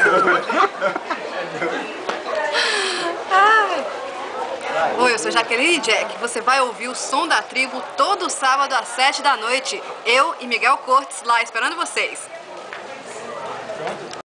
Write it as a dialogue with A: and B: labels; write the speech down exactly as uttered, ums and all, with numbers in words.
A: Ai. Oi, eu sou Jaqueline Jack. Você vai ouvir o Som da Tribo todo sábado às sete da noite. Eu e Miguel Cortes lá esperando vocês.